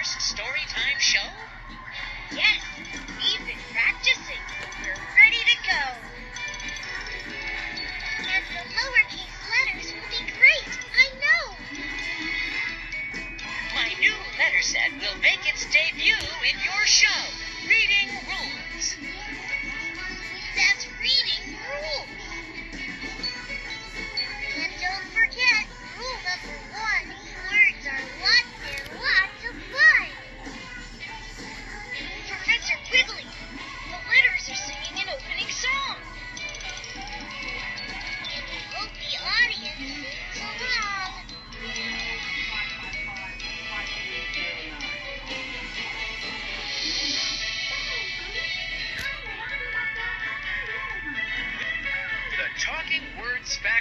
first Storytime show? Yes, we've been practicing. We're ready to go. And the lowercase letters will be great, I know. My new letter set will make its debut in your show, Reading Rules. That's reading rules. And don't forget, rule number 1, words are lots and lots of fun. Professor Quigley, the letters are singing an opening song. And we hope the audience sings along. The Talking Words